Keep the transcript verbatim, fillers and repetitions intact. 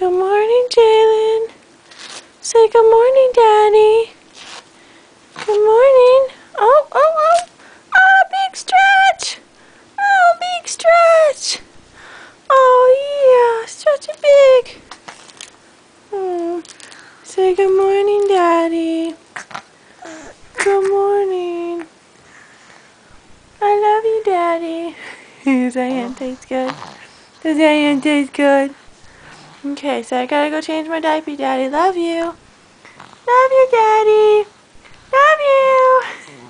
Good morning, Jaelynn. Say good morning, Daddy. Good morning. Oh, oh, oh. Oh, big stretch. Oh, big stretch. Oh, yeah. Stretch it big. Oh. Say good morning, Daddy. Good morning. I love you, Daddy. Does that hand taste good? Does that hand taste good? Okay, so I gotta go change my diaper, Daddy. Love you. Love you, Daddy. Love you.